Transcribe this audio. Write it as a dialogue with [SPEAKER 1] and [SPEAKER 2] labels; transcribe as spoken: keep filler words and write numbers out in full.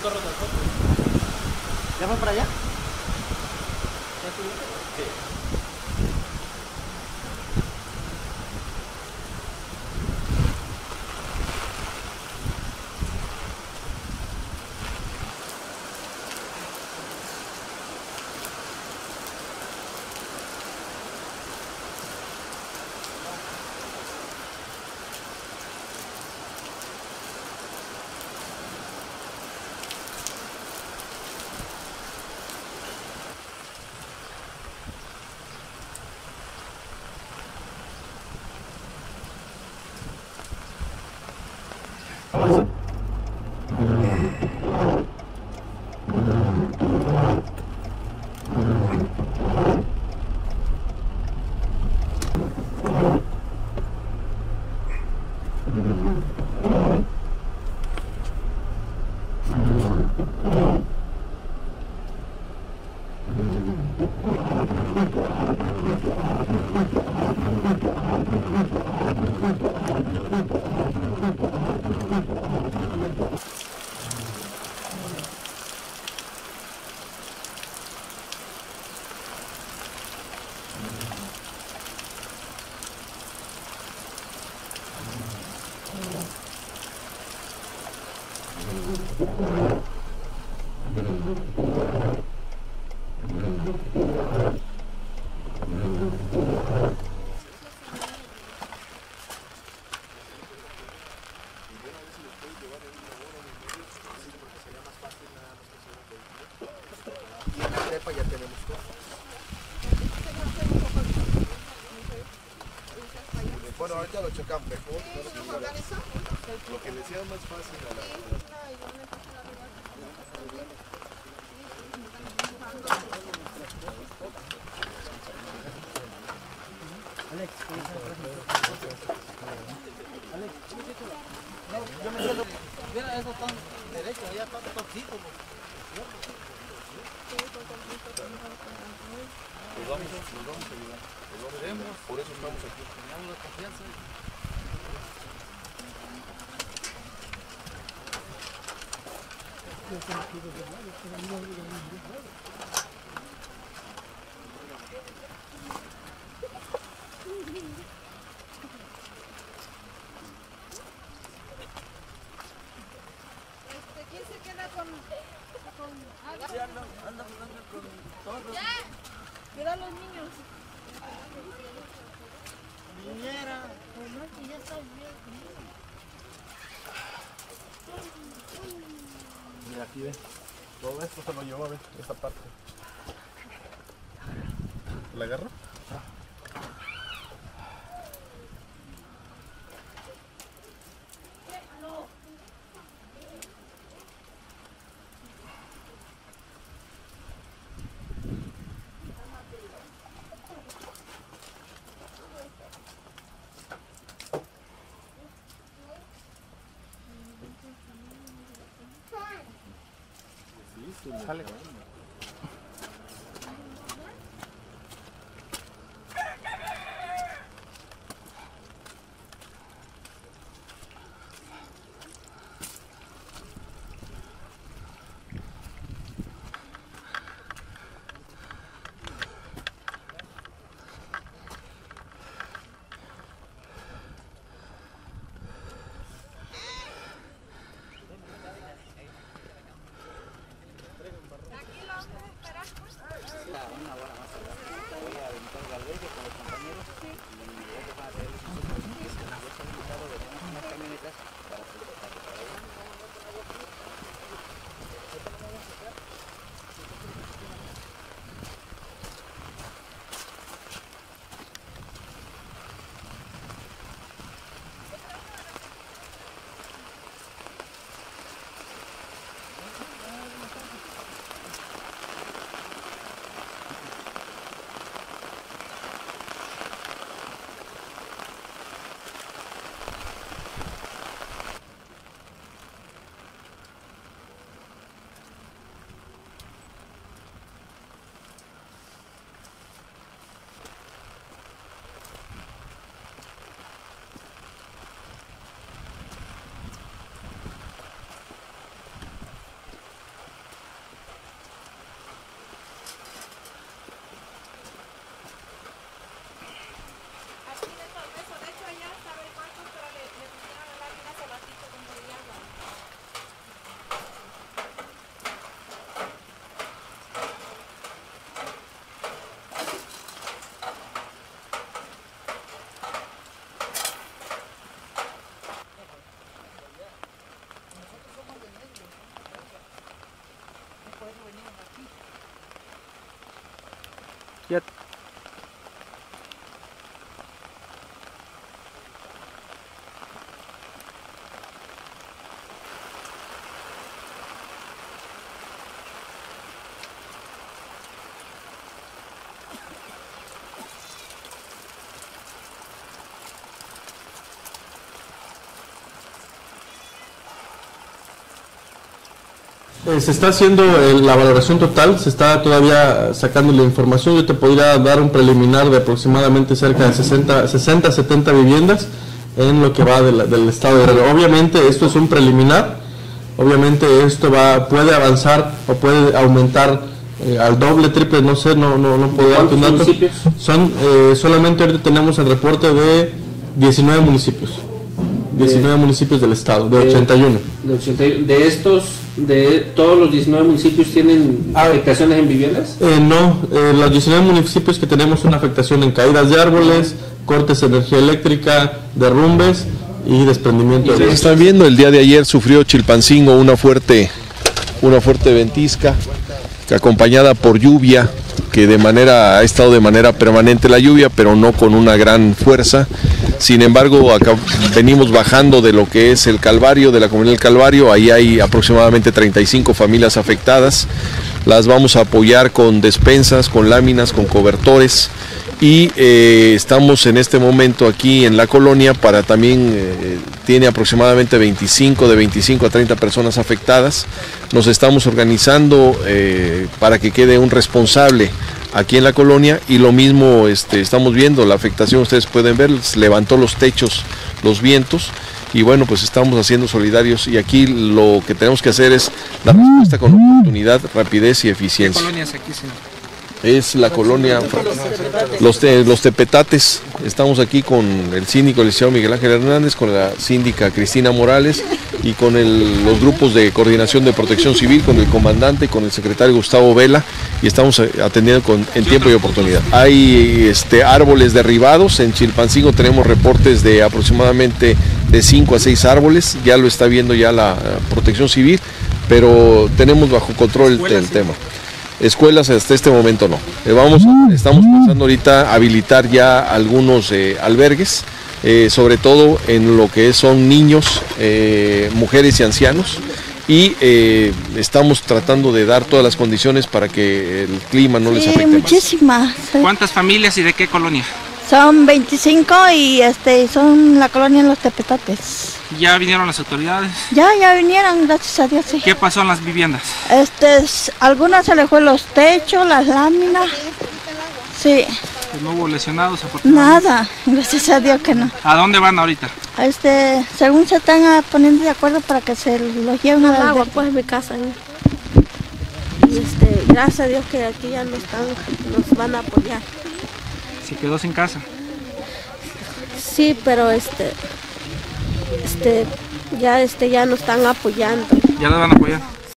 [SPEAKER 1] ¿Ya fue para allá?
[SPEAKER 2] Sí.
[SPEAKER 3] Ya tenemos todo. Bueno, ahorita lo checamos mejor. Lo que le sea más fácil a la...
[SPEAKER 1] Alex, Alex, no, yo me quedo. Mira, eso tan derecho, allá está torcido.
[SPEAKER 3] Nos vamos, nos vamos a ayudar. Nos vamos, por eso estamos aquí.
[SPEAKER 1] Teníamos la confianza.
[SPEAKER 4] ¿Quién se queda con, con agua?
[SPEAKER 1] Sí, anda, anda jugando con todos.
[SPEAKER 4] ¡Ya! Cuida a los niños.
[SPEAKER 1] Niñera.
[SPEAKER 4] Mamá, que ya está bien.
[SPEAKER 3] Mira, aquí ve. Todo esto se lo llevó a ver, esta parte. ¿La agarro? Sale.
[SPEAKER 4] Tranquilo.
[SPEAKER 2] Ya. Eh, Se está haciendo eh, la valoración total, se está todavía sacando la información. Yo te podría dar un preliminar de aproximadamente cerca de sesenta, sesenta, setenta viviendas en lo que va de la- del estado de Guerrero. Obviamente esto es un preliminar, obviamente esto va puede avanzar o puede aumentar eh, al doble, triple, no sé, no no no puedo darte un dato.
[SPEAKER 5] municipios?
[SPEAKER 2] Son eh, solamente ahorita tenemos el reporte de diecinueve municipios, diecinueve municipios del estado, de
[SPEAKER 5] de-
[SPEAKER 2] ochenta y uno.
[SPEAKER 5] De, ochenta y uno. De estos, de todos los diecinueve municipios tienen
[SPEAKER 2] Ah,
[SPEAKER 5] afectaciones en viviendas.
[SPEAKER 2] Eh, no, eh, los diecinueve municipios que tenemos una afectación en caídas de árboles, cortes de energía eléctrica, derrumbes y desprendimiento de...
[SPEAKER 3] Están viendo, el día de ayer sufrió Chilpancingo una fuerte, una fuerte ventisca, que acompañada por lluvia, que de manera ha estado de manera permanente la lluvia, pero no con una gran fuerza. Sin embargo, acá venimos bajando de lo que es el Calvario, de la comunidad del Calvario. Ahí hay aproximadamente treinta y cinco familias afectadas. Las vamos a apoyar con despensas, con láminas, con cobertores. Y eh, estamos en este momento aquí en la colonia para también, eh, tiene aproximadamente veinticinco, de veinticinco a treinta personas afectadas. Nos estamos organizando eh, para que quede un responsable aquí en la colonia y lo mismo este, estamos viendo la afectación, ustedes pueden ver, levantó los techos, los vientos. Y bueno, pues estamos haciendo solidarios y aquí lo que tenemos que hacer es dar respuesta con oportunidad, rapidez y eficiencia.
[SPEAKER 6] ¿Qué colonia es aquí, señor?
[SPEAKER 3] Es la colonia Los, te, los Tepetates. Estamos aquí con el síndico, el licenciado Miguel Ángel Hernández, con la síndica Cristina Morales y con el, los grupos de coordinación de protección civil, con el comandante, con el secretario Gustavo Vela, y estamos atendiendo con, en tiempo y oportunidad. Hay este, árboles derribados, en Chilpancingo tenemos reportes de aproximadamente de cinco a seis árboles, ya lo está viendo ya la protección civil, pero tenemos bajo control el, el tema. Escuelas hasta este momento no. Eh, vamos, estamos pensando ahorita habilitar ya algunos eh, albergues, eh, sobre todo en lo que son niños, eh, mujeres y ancianos, y eh, estamos tratando de dar todas las condiciones para que el clima no les
[SPEAKER 7] Sí,
[SPEAKER 3] afecte más.
[SPEAKER 7] muchísimas.
[SPEAKER 6] ¿Cuántas familias y de qué colonia?
[SPEAKER 7] Son veinticinco y este son la colonia en Los Tepetates.
[SPEAKER 6] ¿Ya vinieron las autoridades?
[SPEAKER 7] Ya, ya vinieron, gracias a Dios, sí.
[SPEAKER 6] ¿Qué pasó en las viviendas?
[SPEAKER 7] Este, es- algunas se le fue los techos, las láminas. Sí,
[SPEAKER 6] No hubo lesionados, afortunadamente.
[SPEAKER 7] nada, gracias a Dios que no.
[SPEAKER 6] ¿A dónde van ahorita?
[SPEAKER 7] Este, según se están ah, poniendo de acuerdo para que se los lleven al
[SPEAKER 8] agua,
[SPEAKER 7] albergue.
[SPEAKER 8] pues en mi casa. ¿no? Y este, gracias a Dios que aquí ya nos, están, nos van a apoyar.
[SPEAKER 6] Se quedó sin casa.
[SPEAKER 8] Sí, pero este, este, ya este, ya nos están apoyando.
[SPEAKER 6] ¿Ya nos van a apoyar?